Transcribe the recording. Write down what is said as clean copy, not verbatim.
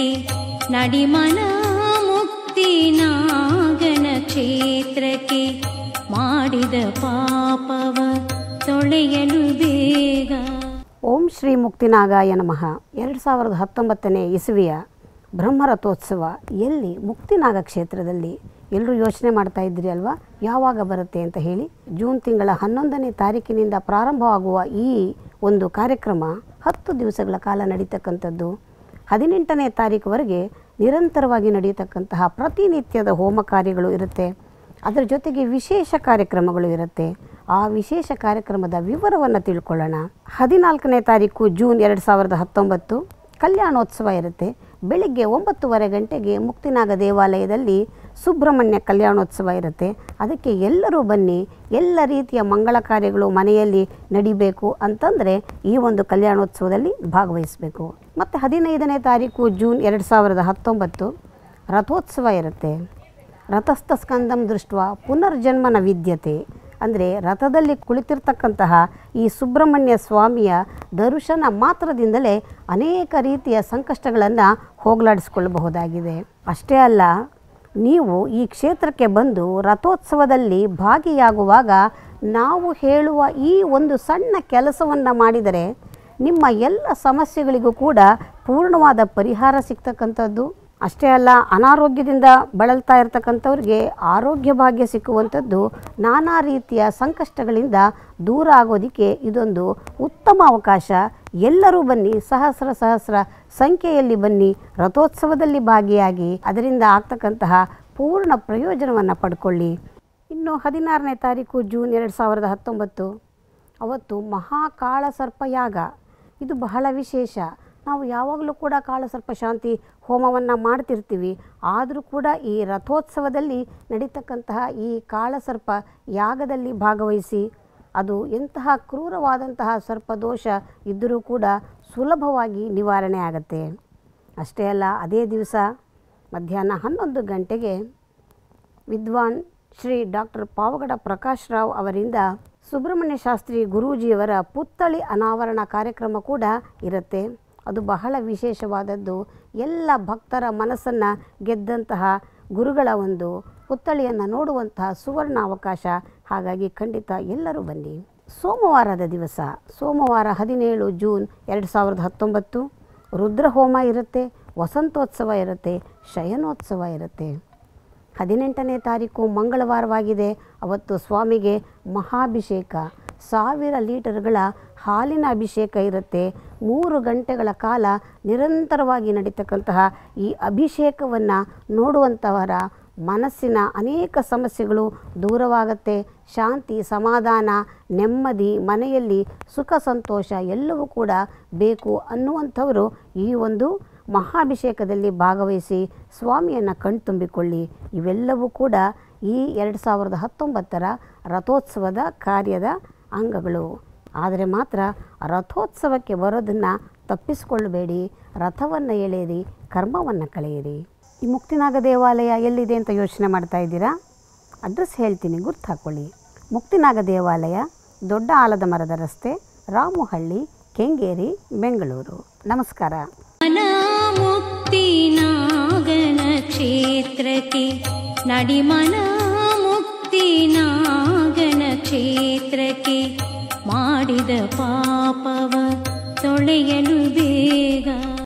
ಕ್ಷೇತ್ರಕ್ಕೆ ನಡಿಮನ ಮುಕ್ತಿನಾಗನ ಕ್ಷೇತ್ರಕ್ಕೆ ಮಾಡಿದ ಪಾಪವ ತೊಳೆಯಲು ಬೇಗ. ಓಂ ಶ್ರೀ ಮುಕ್ತಿನಾಗಾಯ ನಮಃ. 2019 ಇಸವಿಯ ಬ್ರಹ್ಮರಥೋತ್ಸವ ಎಲ್ಲಿ? ಮುಕ್ತಿನಾಗ ಕ್ಷೇತ್ರದಲ್ಲಿ. ಎಲ್ಲರೂ ಯೋಚನೆ ಮಾಡ್ತಾ ಇದ್ರಿ ಅಲ್ವಾ, ಯಾವಾಗ ಬರುತ್ತೆ ಅಂತ ಹೇಳಿ. ಜೂನ್ ತಿಂಗಳ 11ನೇ ತಾರೀಕಿನಿಂದ ಪ್ರಾರಂಭವಾಗುವ ಈ ಒಂದು ಕಾರ್ಯಕ್ರಮ 10 ದಿವಸಗಳ ಕಾಲ ನಡೀತಕ್ಕಂಥದ್ದು. 18ನೇ ತಾರೀಕುವರೆಗೆ ನಿರಂತರವಾಗಿ ನಡೆಯತಕ್ಕಂತಹ ಪ್ರತಿನಿತ್ಯದ ಹೋಮ ಕಾರ್ಯಗಳು ಇರುತ್ತೆ. ಅದರ ಜೊತೆಗೆ ವಿಶೇಷ ಕಾರ್ಯಕ್ರಮಗಳು ಇರುತ್ತೆ. ಆ ವಿಶೇಷ ಕಾರ್ಯಕ್ರಮದ ವಿವರವನ್ನು ತಿಳ್ಕೊಳ್ಳೋಣ. 14ನೇ ತಾರೀಕು ಜೂನ್ 2019 ಕಲ್ಯಾಣೋತ್ಸವ ಇರುತ್ತೆ. ಬೆಳಿಗ್ಗೆ 9:30 ಗಂಟೆಗೆ ಮುಕ್ತಿನಾಗ ದೇವಾಲಯದಲ್ಲಿ ಸುಬ್ರಹ್ಮಣ್ಯ ಕಲ್ಯಾಣೋತ್ಸವ ಇರುತ್ತೆ. ಅದಕ್ಕೆ ಎಲ್ಲರೂ ಬನ್ನಿ. ಎಲ್ಲ ರೀತಿಯ ಮಂಗಳ ಕಾರ್ಯಗಳು ಮನೆಯಲ್ಲಿ ನಡಿಬೇಕು ಅಂತಂದರೆ ಈ ಒಂದು ಕಲ್ಯಾಣೋತ್ಸವದಲ್ಲಿ ಭಾಗವಹಿಸಬೇಕು. ಮತ್ತು 15ನೇ ತಾರೀಕು ಜೂನ್ 2019 ರಥೋತ್ಸವ ಇರುತ್ತೆ. ರಥಸ್ಥ ಸ್ಕಂದಂ ದೃಷ್ಟ ಪುನರ್ಜನ್ಮನ ವಿದ್ಯತೆ ಅಂದರೆ ರಥದಲ್ಲಿ ಕುಳಿತಿರ್ತಕ್ಕಂತಹ ಈ ಸುಬ್ರಹ್ಮಣ್ಯ ಸ್ವಾಮಿಯ ದರ್ಶನ ಮಾತ್ರದಿಂದಲೇ ಅನೇಕ ರೀತಿಯ ಸಂಕಷ್ಟಗಳನ್ನು ಹೋಗಲಾಡಿಸಿಕೊಳ್ಳಬಹುದಾಗಿದೆ. ಅಷ್ಟೇ ಅಲ್ಲ, ನೀವು ಈ ಕ್ಷೇತ್ರಕ್ಕೆ ಬಂದು ರಥೋತ್ಸವದಲ್ಲಿ ಭಾಗಿಯಾಗುವಾಗ ನಾವು ಹೇಳುವ ಈ ಒಂದು ಸಣ್ಣ ಕೆಲಸವನ್ನು ಮಾಡಿದರೆ ನಿಮ್ಮ ಎಲ್ಲ ಸಮಸ್ಯೆಗಳಿಗೂ ಕೂಡ ಪೂರ್ಣವಾದ ಪರಿಹಾರ ಸಿಗ್ತಕ್ಕಂಥದ್ದು. ಅಷ್ಟೇ ಅಲ್ಲ, ಅನಾರೋಗ್ಯದಿಂದ ಬಳಲ್ತಾ ಇರತಕ್ಕಂಥವ್ರಿಗೆ ಆರೋಗ್ಯ ಭಾಗ್ಯ ಸಿಕ್ಕುವಂಥದ್ದು, ನಾನಾ ರೀತಿಯ ಸಂಕಷ್ಟಗಳಿಂದ ದೂರ ಆಗೋದಕ್ಕೆ ಇದೊಂದು ಉತ್ತಮ ಅವಕಾಶ. ಎಲ್ಲರೂ ಬನ್ನಿ, ಸಹಸ್ರ ಸಂಖ್ಯೆಯಲ್ಲಿ ಬನ್ನಿ, ರಥೋತ್ಸವದಲ್ಲಿ ಭಾಗಿಯಾಗಿ ಅದರಿಂದ ಆಗ್ತಕ್ಕಂತಹ ಪೂರ್ಣ ಪ್ರಯೋಜನವನ್ನು ಪಡ್ಕೊಳ್ಳಿ. ಇನ್ನು 16ನೇ ತಾರೀಕು ಜೂನ್ 2019 ಅವತ್ತು ಮಹಾಕಾಳಸರ್ಪ ಯಾಗ. ಇದು ಬಹಳ ವಿಶೇಷ. ನಾವು ಯಾವಾಗಲೂ ಕೂಡ ಕಾಳಸರ್ಪ ಶಾಂತಿ ಹೋಮವನ್ನು ಮಾಡ್ತಿರ್ತೀವಿ. ಆದರೂ ಕೂಡ ಈ ರಥೋತ್ಸವದಲ್ಲಿ ನಡೀತಕ್ಕಂತಹ ಈ ಕಾಳಸರ್ಪ ಯಾಗದಲ್ಲಿ ಭಾಗವಹಿಸಿ, ಅದು ಎಂತಹ ಕ್ರೂರವಾದಂತಹ ಸರ್ಪದೋಷ ಇದ್ದರೂ ಕೂಡ ಸುಲಭವಾಗಿ ನಿವಾರಣೆ ಆಗುತ್ತೆ. ಅಷ್ಟೇ ಅಲ್ಲ, ಅದೇ ದಿವಸ ಮಧ್ಯಾಹ್ನ 11 ಗಂಟೆಗೆ ವಿದ್ವಾನ್ ಶ್ರೀ ಡಾಕ್ಟರ್ ಪಾವಗಡ ಪ್ರಕಾಶ್ ರಾವ್ ಅವರಿಂದ ಸುಬ್ರಹ್ಮಣ್ಯ ಶಾಸ್ತ್ರಿ ಗುರೂಜಿಯವರ ಪುತ್ಥಳಿ ಅನಾವರಣ ಕಾರ್ಯಕ್ರಮ ಕೂಡ ಇರುತ್ತೆ. ಅದು ಬಹಳ ವಿಶೇಷವಾದದ್ದು. ಎಲ್ಲ ಭಕ್ತರ ಮನಸ್ಸನ್ನು ಗೆದ್ದಂತಹ ಗುರುಗಳ ಒಂದು ಪುತ್ಥಳಿಯನ್ನು ನೋಡುವಂತಹ ಸುವರ್ಣ ಅವಕಾಶ. ಹಾಗಾಗಿ ಖಂಡಿತ ಎಲ್ಲರೂ ಬನ್ನಿ. ಸೋಮವಾರದ ದಿವಸ, ಸೋಮವಾರ 17 ಜೂನ್ 2019 ರುದ್ರಹೋಮ ಇರುತ್ತೆ, ವಸಂತೋತ್ಸವ ಇರುತ್ತೆ, ಶಯನೋತ್ಸವ ಇರುತ್ತೆ. 18ನೇ ತಾರೀಕು ಮಂಗಳವಾರವಾಗಿದೆ. ಅವತ್ತು ಸ್ವಾಮಿಗೆ ಮಹಾಭಿಷೇಕ, 1000 ಲೀಟರ್ಗಳ ಹಾಲಿನ ಅಭಿಷೇಕ ಇರುತ್ತೆ. 3 ಗಂಟೆಗಳ ಕಾಲ ನಿರಂತರವಾಗಿ ನಡೀತಕ್ಕಂತಹ ಈ ಅಭಿಷೇಕವನ್ನು ನೋಡುವಂಥವರ ಮನಸ್ಸಿನ ಅನೇಕ ಸಮಸ್ಯೆಗಳು ದೂರವಾಗುತ್ತೆ. ಶಾಂತಿ, ಸಮಾಧಾನ, ನೆಮ್ಮದಿ, ಮನೆಯಲ್ಲಿ ಸುಖ ಸಂತೋಷ ಎಲ್ಲವೂ ಕೂಡ ಬೇಕು ಅನ್ನುವಂಥವರು ಈ ಒಂದು ಮಹಾಭಿಷೇಕದಲ್ಲಿ ಭಾಗವಹಿಸಿ ಸ್ವಾಮಿಯನ್ನು ಕಣ್ತುಂಬಿಕೊಳ್ಳಿ. ಇವೆಲ್ಲವೂ ಕೂಡ ಈ 2019 ರಥೋತ್ಸವದ ಕಾರ್ಯದ ಅಂಗಗಳು. ಆದರೆ ಮಾತ್ರ ರಥೋತ್ಸವಕ್ಕೆ ಬರೋದನ್ನು ತಪ್ಪಿಸಿಕೊಳ್ಳಬೇಡಿ. ರಥವನ್ನು ಎಳೆಯಿರಿ, ಕರ್ಮವನ್ನು ಕಳೆಯಿರಿ. ಈ ಮುಕ್ತಿನಾಗ ದೇವಾಲಯ ಎಲ್ಲಿದೆ ಅಂತ ಯೋಚನೆ ಮಾಡ್ತಾ ಇದ್ದೀರಾ? ಅಡ್ರೆಸ್ ಹೇಳ್ತೀನಿ, ಗುರ್ತು ಹಾಕ್ಕೊಳ್ಳಿ. ಮುಕ್ತಿನಾಗ ದೇವಾಲಯ, ದೊಡ್ಡ ಆಲದ ಮರದ ರಸ್ತೆ, ರಾಮುಹಳ್ಳಿ, ಕೆಂಗೇರಿ, ಬೆಂಗಳೂರು. ನಮಸ್ಕಾರ. ಮುಕ್ತಿನಾಗನ ಕ್ಷೇತ್ರಕ್ಕೆ ನಡಿಮನ ಮುಕ್ತಿನಾಗನ ಕ್ಷೇತ್ರಕ್ಕೆ ಮಾಡಿದ ಪಾಪವ ತೊಳೆಯಲು